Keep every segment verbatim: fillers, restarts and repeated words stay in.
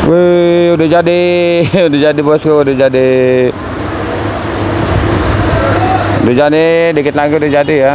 Wih, udah jadi, udah jadi bosku, udah jadi, udah jadi, dikit lagi udah jadi ya.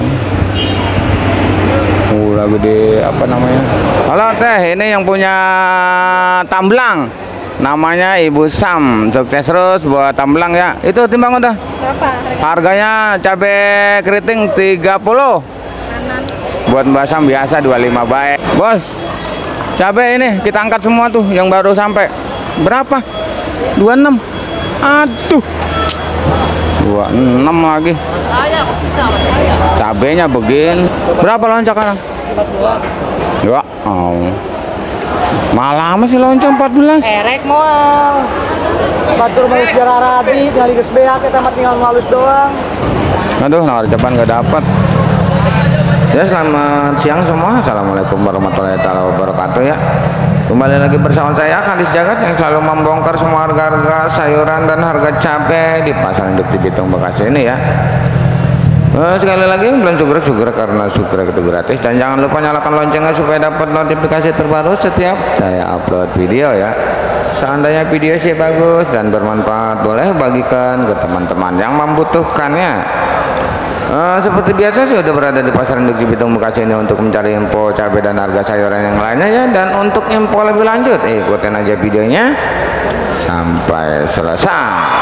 Uh, lagi di apa namanya? Halo teh, ini yang punya tamblang, namanya Ibu Sam. Sukses terus buat tamblang ya. Itu timbang udah. Berapa? Harganya cabai keriting tiga puluh. Kanan. Buat Mbak Sam biasa dua puluh lima baik. Bos, cabai ini kita angkat semua tuh yang baru sampai. Berapa? dua puluh enam. Aduh. dua puluh enam lagi. Cabenya begini. Berapa loncak sekarang? Ya, oh. Malah masih loncak empat belas. Erek mau batur mau sejarah rabi dari geus beak kita mah tinggal ngalus doang. Aduh, nawar Jepang nggak dapat. Ya, selamat siang semua. Assalamualaikum warahmatullahi wabarakatuh ya. Kembali lagi bersama saya Kadis Jagat yang selalu membongkar semua harga-harga sayuran dan harga cabai di pasar induk Cibitung Bekasi ini ya. Nah, sekali lagi belum sugrek-sugrek karena sugrek itu gratis, dan jangan lupa nyalakan loncengnya supaya dapat notifikasi terbaru setiap saya upload video ya. Seandainya video sih bagus dan bermanfaat, boleh bagikan ke teman-teman yang membutuhkannya. Uh, seperti biasa saya sudah berada di pasar induk Cibitung Bekasi ini untuk mencari info cabai dan harga sayuran yang lainnya ya. Dan untuk info lebih lanjut, ikutin aja videonya sampai selesai.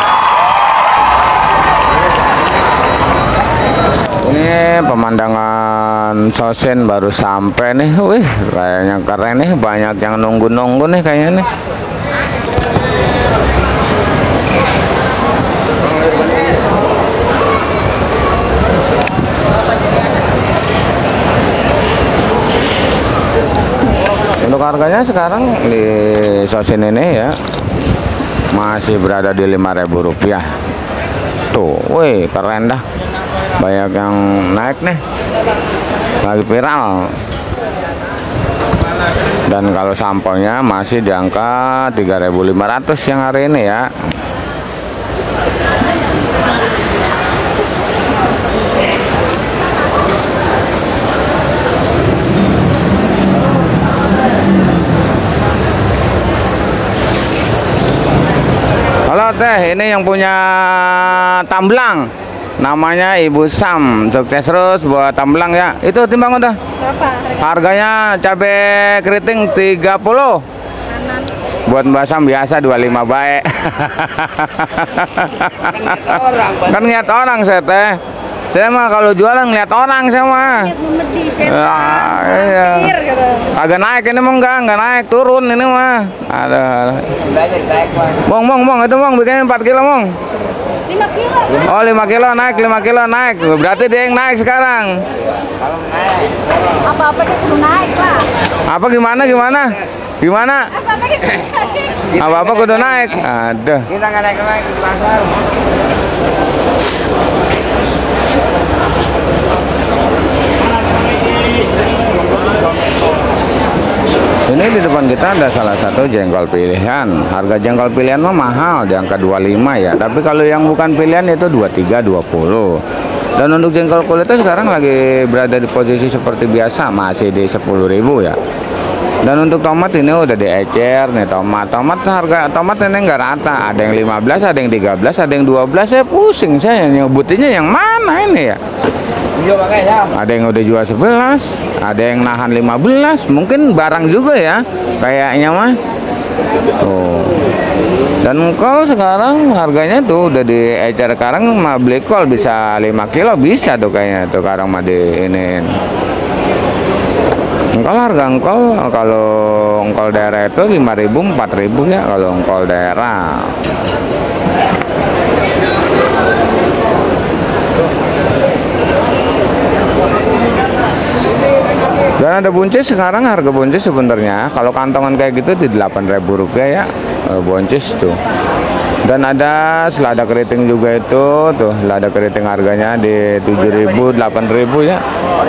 Ini pemandangan Sosen baru sampai nih. Wih, kayaknya keren nih, banyak yang nunggu-nunggu nih kayaknya nih. Untuk harganya sekarang di Sosen ini ya masih berada di lima ribu rupiah. Tuh, wih, keren dah. Banyak yang naik nih, lagi viral. Dan kalau sampelnya masih di angka tiga ribu lima ratus yang hari ini ya. Halo teh, ini yang punya tamblang, namanya Ibu Sam. Sukses terus buat tamblang ya. Itu timbang udah. Berapa? Harganya cabai keriting tiga puluh. Kanan. Buat Mbak Sam biasa dua puluh lima baik. Kan ngeliat orang saya teh. Saya mah kalau jualan ngeliat orang saya mah. Lihat memedi, saya Ah, iya. hampir gitu. Agak naik ini mah, enggak, enggak naik, turun ini mah. Ada. Mong, mong, mong, itu mong bikin empat kilo mong. lima kilo. Oh, lima kilo naik, lima kilo naik. Berarti dia yang naik sekarang. Apa-apa kayak kudu naik lah. Apa gimana gimana? Gimana? Apa-apa kayak kudu naik. Apa-apa kudu naik. Aduh. Kita nggak naik naik di pasar. Ini di depan kita ada salah satu jengkol pilihan. Harga jengkol pilihan mah mahal, di angka dua puluh lima ya. Tapi kalau yang bukan pilihan itu dua puluh tiga, dua puluh. Dan untuk jengkol kulitnya sekarang lagi berada di posisi seperti biasa, masih di sepuluh ribu ya. Dan untuk tomat ini udah diecer nih tomat. Tomat harga tomat ini enggak rata. Ada yang lima belas, ada yang tiga belas, ada yang dua belas. Saya pusing saya nyebutinnya yang mana ini ya. Ada yang udah jual sebelas, ada yang nahan lima belas, mungkin barang juga ya kayaknya mah. Tuh. Dan kol sekarang harganya tuh udah diecer. Sekarang mah beli kol bisa lima kilo bisa tuh kayaknya tuh sekarang mah di ini. Engkol harga engkol kalau engkol daerah itu lima ribu, empat ribu ya kalau engkol daerah. Dan ada buncis sekarang, harga buncis sebenarnya kalau kantongan kayak gitu di delapan ribu rupiah ya, buncis tuh. Dan ada selada keriting juga itu tuh, selada keriting harganya di tujuh ribu, delapan ribu ya.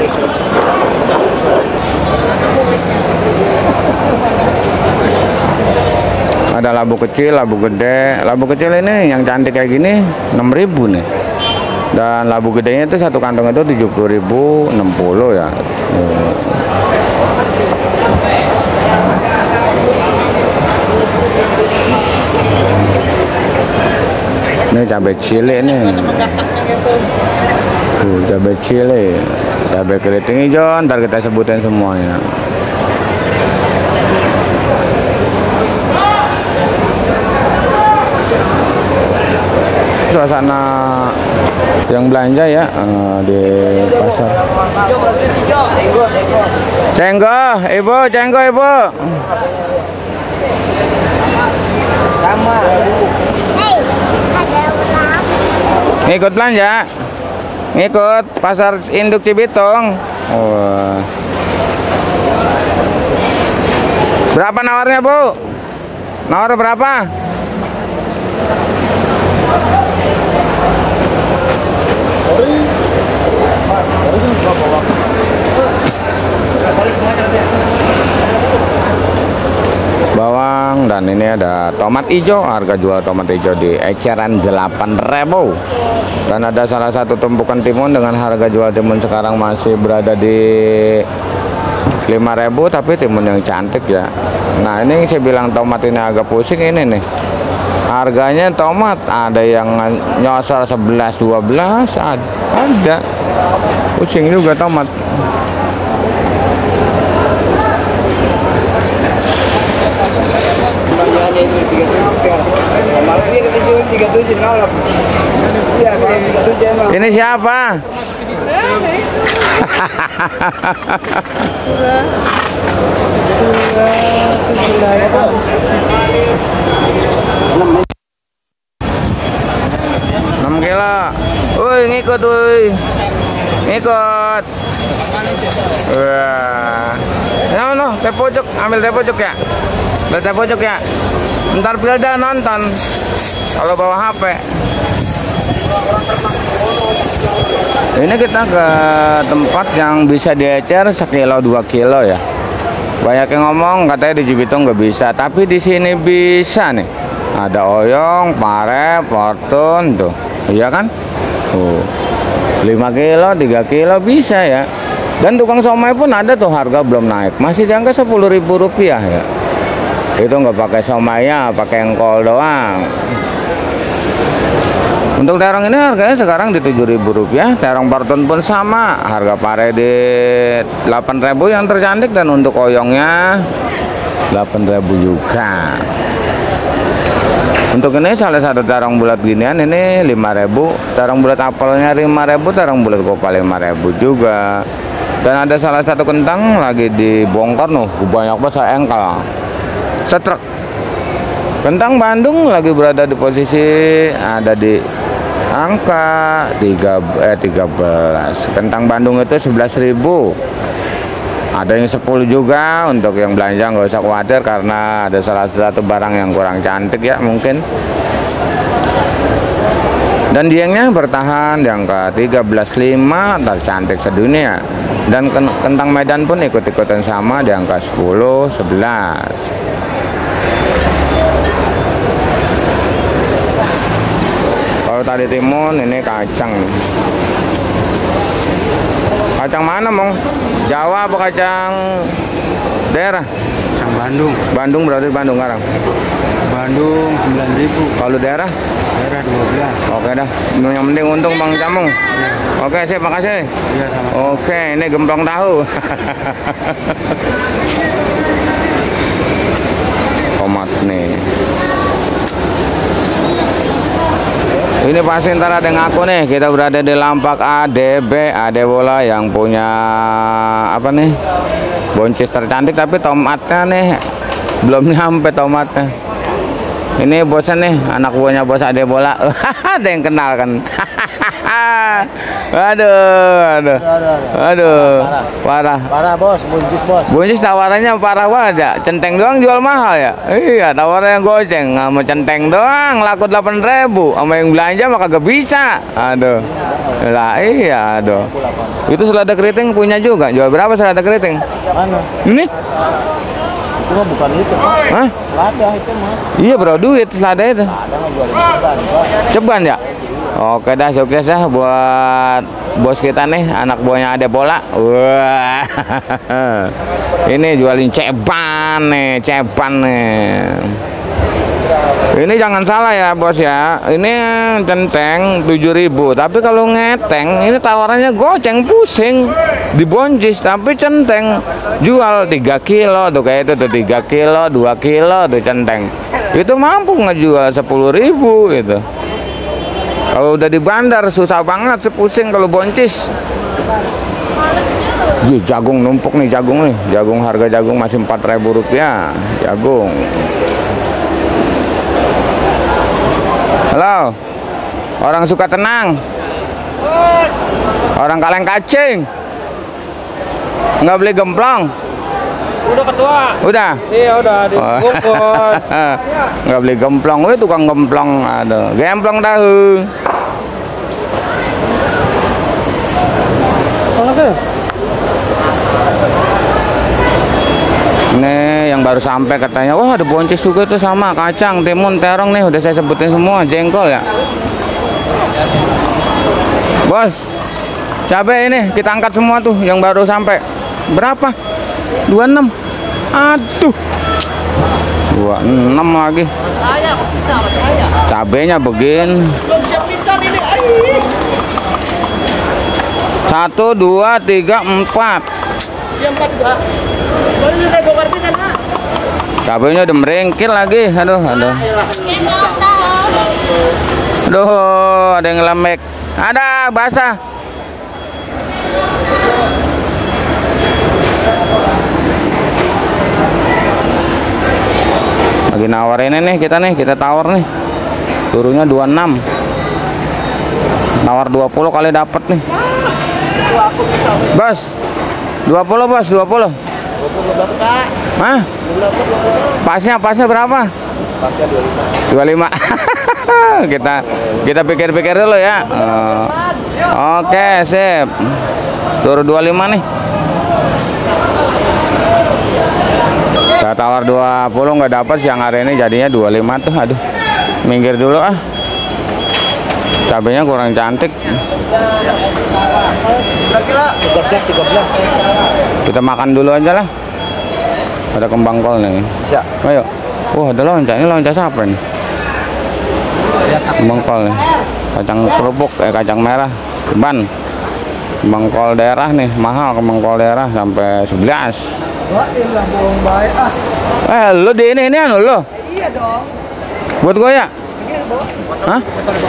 Ada labu kecil, labu gede. Labu kecil ini yang cantik kayak gini enam ribu nih. Dan labu gedenya itu satu kantong itu tujuh puluh ribu, enam puluh ya. Ini cabai cili nih. Tuh, cabai cili, cabai keriting hijau, ntar kita sebutin semuanya. Suasana yang belanja ya uh, di pasar. Cenggo, ibu, cenggo ibu. Sama. Ngikut belanja, ngikut pasar induk Cibitung. Oh. Berapa nawarnya bu? Nawar berapa? Bawang, dan ini ada tomat hijau. Harga jual tomat hijau di eceran delapan ribu. Dan ada salah satu tumpukan timun dengan harga jual timun sekarang masih berada di lima ribu, tapi timun yang cantik ya. Nah, ini saya bilang tomat ini agak pusing ini nih. Harganya tomat ada yang nyosor sebelas dua belas, ada. Pusing juga tomat. Ini siapa? enam kilo. Woi, ngikut woi. Ngikut. Wah. Ya no, teh pojok, ambil teh pojok ya. Ambil teh pojok ya. Ntar pilda nonton. Kalau bawa H P. Ini kita ke tempat yang bisa diecer sekilo dua kilo ya. Banyak yang ngomong katanya di Cibitung nggak bisa, tapi di sini bisa nih. Ada oyong, pare, fortun tuh, iya kan? Tuh, lima kilo, tiga kilo bisa ya. Dan tukang somai pun ada tuh, harga belum naik, masih di angka sepuluh ribu rupiah ya. Itu nggak pakai somainya, pakai engkol doang. Untuk terong ini harganya sekarang di tujuh ribu rupiah. Terong Barton pun sama, harga pare di delapan ribu yang tercantik, dan untuk oyongnya delapan ribu juga. Untuk ini salah satu terong bulat ginian ini lima ribu, terong bulat apelnya lima ribu, terong bulat kopal lima ribu juga. Dan ada salah satu kentang lagi dibongkar nuh, banyak besar engkel. Setrek. Kentang Bandung lagi berada di posisi ada di angka tiga belas. Kentang Bandung itu sebelas ribu. Ada yang sepuluh juga. Untuk yang belanja nggak usah khawatir karena ada salah satu barang yang kurang cantik ya mungkin. Dan diengnya bertahan di angka tiga belas lima, tercantik sedunia. Dan kentang Medan pun ikut-ikutan sama di angka sepuluh sebelas. Kalau tadi timun, ini kacang. Kacang mana, Mong? Jawa apa kacang daerah? Kacang Bandung. Bandung berarti Bandung sekarang. Bandung sembilan ribu. Kalau daerah? Daerah dua belas. Oke dah. Yang penting untung Bang Camung. Ya. Oke, sip, makasih. Iya, sama. Oke, ini gemplong tahu. Tomat nih. Ini pasti ntar ada ngaku nih, kita berada di Lampak A D B, A D Bola yang punya apa nih, boncis tercantik, tapi tomatnya nih belum nyampe tomatnya. Ini bosnya nih, anak buahnya bos A D Bola. Ada yang kenal kan? Aduh, aduh, aduh, parah. Parah bos, buncis bos. Buncis tawarannya parah banget ya. Centeng doang jual mahal ya. Iya, tawarannya goceng. Sama centeng doang laku delapan ribu. Sama yang belanja mah kagak bisa. Aduh. Lah iya, aduh. Itu selada keriting punya juga. Jual berapa selada keriting? Mana? Ini? Itu mah bukan itu, Pak. Hah? Selada itu mah. Iya, bro, duit selada itu. Ada nggak jualin ceban, Pak. Ceban ya? Oke dah, sukses ya buat bos kita nih, anak buahnya A D Bola. Wah. Ini jualin ceban nih, ceban nih. Ini jangan salah ya bos ya, ini centeng tujuh ribu, tapi kalau ngeteng ini tawarannya goceng pusing. Diboncis tapi centeng jual tiga kilo tuh, kayak itu tuh tiga kilo, dua kilo tuh centeng. Itu mampu ngejual sepuluh ribu gitu. Kalau udah di bandar susah banget, sepusing kalau boncis. Ih, jagung numpuk nih, jagung nih, jagung harga jagung masih empat ribu rupiah, jagung. Halo, orang suka tenang, orang kaleng kacing, nggak beli gemplong. Udah ketua. Udah? Iya udah dibungkus. Nggak beli gemplong, wih tukang gemplong, aduh, gemplong tahu. Oke. Nih yang baru sampai katanya, wah ada boncis juga tuh sama kacang, timun, terong nih udah saya sebutin semua, jengkol ya. Bos, cabai ini kita angkat semua tuh yang baru sampai. Berapa? dua puluh enam. Aduh. dua puluh enam lagi. Cabainya begin. Belum siap pisan ini. Satu, dua, tiga, empat. Dia empat juga. Baru saya bongkar pisan, ha. Cabainya udah merengkil lagi. Aduh, aduh. Aduh, ada yang ngelemek. Ada basah. Lagi nawarin ini nih kita nih, kita tawar nih. Turunnya dua puluh enam. Nawar dua puluh kali dapat nih. Bos. dua puluh bos, dua puluh. dua puluh berapa, Kak? Hah? Pasnya, pasnya berapa? Pasnya dua puluh lima. dua puluh lima. kita kita pikir-pikir dulu ya. Uh, Oke, sip. Turun dua puluh lima nih. Kita tawar dua puluh nggak dapat, siang hari ini jadinya dua puluh lima tuh. Aduh. Minggir dulu ah. Cabenya kurang cantik. tiga belas. Kita makan dulu aja lah. Ada kembang kol nih. Bisa. Ayo. Wah, ada lonca. Ini lonca siapa nih? Kembang kol nih. Kacang kerupuk, eh kacang merah. Ban. Kembang kol daerah nih, mahal kembang kol daerah sampai sebelas. Wah, ini lah bohong baik ah. Eh, lu di ini ini anu lo. Iya dong. Buat gue ya? Hah?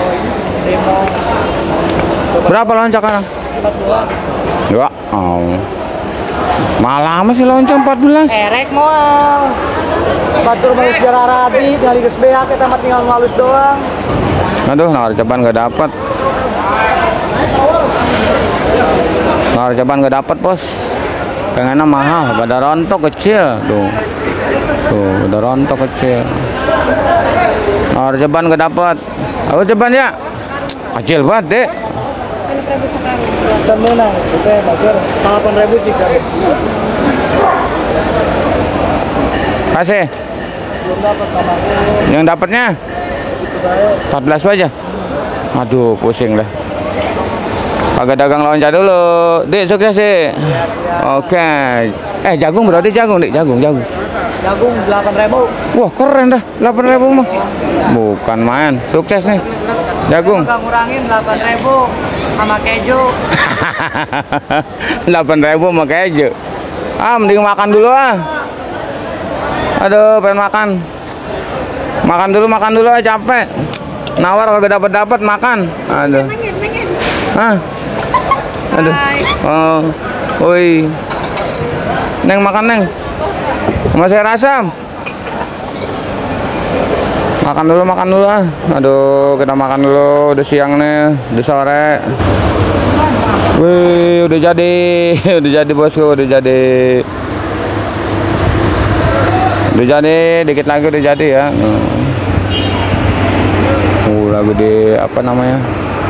Berapa lonca sekarang? empat belas. Ya, oh. Malah masih lonca empat belas. Erek moal. Batur mau sejarah Radi, dari geus beak kita mah tinggal ngalus doang. Aduh, nawar ceban nggak dapat. Nawar ceban nggak dapat, Bos. Pengennya mahal, pada rontok kecil tuh. Tuh, pada rontok kecil. Nawar ceban nggak dapat. Aku ceban ya. Kecil banget, Dek. Dan menang, itu ya bagus. delapan ribu juga. Kasih. Belum dapat sama aku. Yang dapatnya empat belas aja. Aduh, pusing dah. Agak dagang loncat dulu. Dik, sukses sih. Oke. Eh, jagung berarti jagung, Dik. Jagung, jagung. Jagung delapan ribu. Wah, keren dah. delapan ribu mah. Bukan main. Sukses nih. Jagung. Enggak ngurangin delapan ribu sama keju. delapan ribu sama keju. Ah, mending makan dulu ah. Aduh, pengen makan. Makan dulu, makan dulu ah, capek. Nawar kagak dapat-dapat makan. Aduh. Hah? Aduh. Oh. Woi. Neng makan, Neng. Sama saya rasam. Makan dulu, makan dulu ah. Aduh, kita makan dulu. Udah siang nih, udah sore. Wih, udah jadi. Udah jadi bosku, udah jadi. Udah jadi, dikit lagi udah jadi ya. Uh, lagi di apa namanya?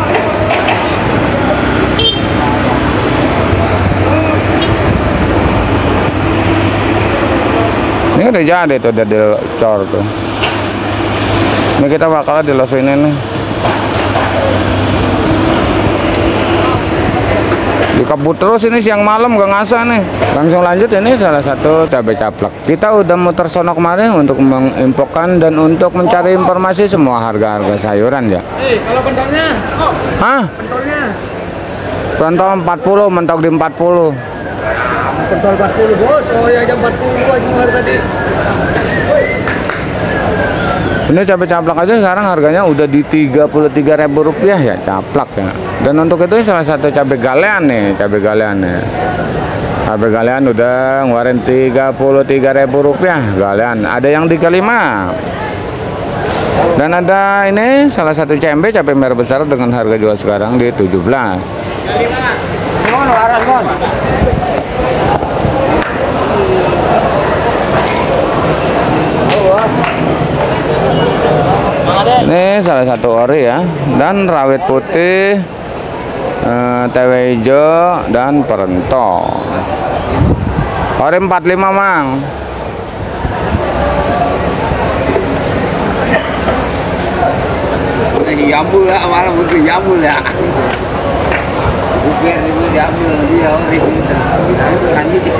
Ini udah jadi tuh, udah dicor tuh. Ini kita bakal dilosuin ini. dikebut terus ini siang malam gak ngasah nih. Langsung lanjut, ini salah satu cabai caplak. Kita udah muter sono kemarin untuk menginfokan dan untuk mencari informasi semua harga-harga sayuran ya. Eh, kalau pentolnya? Hah? Pentolnya? Pentol empat puluh, mentok di empat puluh. Pentol empat puluh bos, oh ya jam empat puluh aja tadi. Ini cabai caplak aja sekarang harganya udah di tiga puluh tiga ribu rupiah ya, caplak ya. Dan untuk itu salah satu cabai galean nih, cabai galean nih. Cabai galean udah ngeluarin tiga puluh tiga ribu rupiah galean. Ada yang tiga puluh lima. Dan ada ini salah satu cabai cabai merah besar dengan harga jual sekarang di tujuh belas. Mohon waras, mohon. Ini salah satu ori ya, dan rawit putih, eh, tewe hijau dan perento. Ori empat puluh lima mang. Jambu lah, malah butuh jambu lah. Bukan itu jambu dia orang itu kan itu.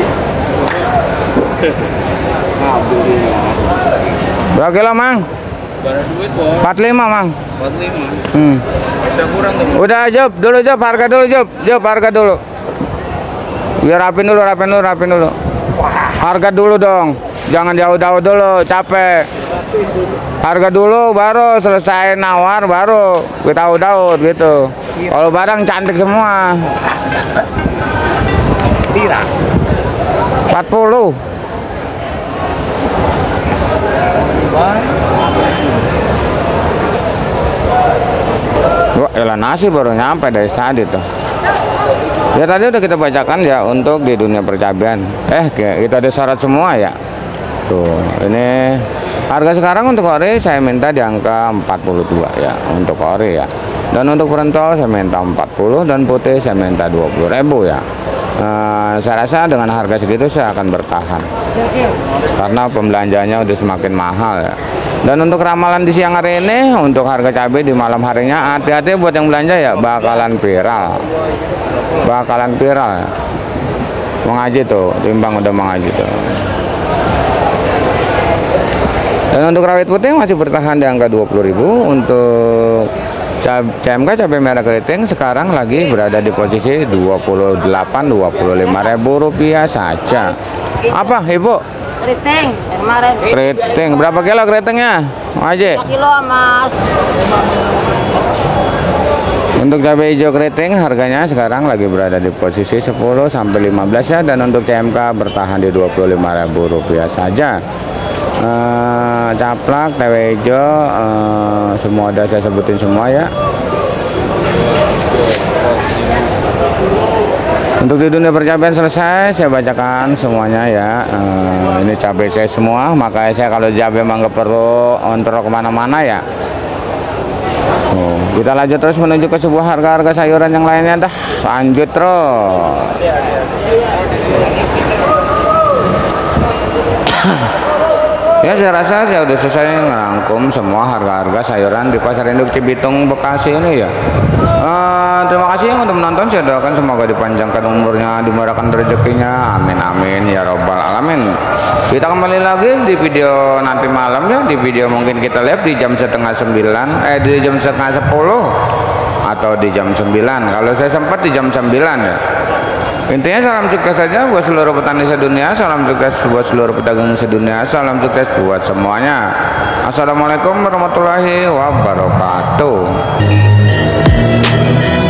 Berapa kilo mang? Barang duit bos. empat puluh lima mang. empat puluh lima. Hmm. Bisa kurang tuh. Udah Job, dulu Job, harga dulu Job, Job harga dulu. Biar rapin dulu, rapin dulu, rapin dulu. Harga dulu dong, jangan jauh-jauh dulu, capek. Harga dulu, baru selesai nawar, baru kita daud gitu. Kalau barang cantik semua. Tira. empat puluh. Wah, elah nasi baru nyampe dari tadi tuh. Ya tadi udah kita bacakan ya untuk di dunia percabean. Eh, kita ada syarat semua ya. Tuh, ini harga sekarang untuk ori saya minta di angka empat puluh dua ya untuk ori ya. Dan untuk pentol saya minta empat puluh dan putih saya minta dua puluh ribu ya. Uh, saya rasa dengan harga segitu saya akan bertahan karena pembelanjanya udah semakin mahal ya. Dan untuk ramalan di siang hari ini untuk harga cabai di malam harinya, hati-hati buat yang belanja ya, bakalan viral bakalan viral ya. Mengaji tuh, timbang udah mengaji tuh. Dan untuk rawit putih masih bertahan di angka dua puluh ribu. Untuk C M K cabai merah keriting sekarang lagi berada di posisi dua puluh delapan dua puluh lima ribu rupiah saja. Apa Ibu? Keriting kemarin. Keriting berapa kilo keritingnya? Aja. lima kilo mas. Untuk cabai hijau keriting harganya sekarang lagi berada di posisi sepuluh sampai lima belas ya, dan untuk C M K bertahan di dua puluh lima ribu rupiah saja. Uh, caplak, tewe hijau, uh, semua udah saya sebutin semua ya. Untuk di dunia percabean selesai, saya bacakan semuanya ya. Uh, ini cabai saya semua, makanya saya kalau cabai emang nggak perlu ontrok kemana-mana ya. Oh, kita lanjut terus menuju ke sebuah harga-harga sayuran yang lainnya dah. Lanjut terus. Ya, saya rasa saya udah selesai ngerangkum semua harga-harga sayuran di Pasar Induk Cibitung Bekasi ini ya. Uh, terima kasih yang udah menonton. Saya doakan semoga dipanjangkan umurnya, dimurahkan rezekinya, amin amin ya robbal alamin. Kita kembali lagi di video nanti malam ya, di video mungkin kita lihat di jam setengah sembilan, eh di jam setengah sepuluh atau di jam sembilan. Kalau saya sempat di jam sembilan ya. Intinya salam sukses saja buat seluruh petani sedunia, salam sukses buat seluruh pedagang sedunia, salam sukses buat semuanya. Assalamualaikum warahmatullahi wabarakatuh.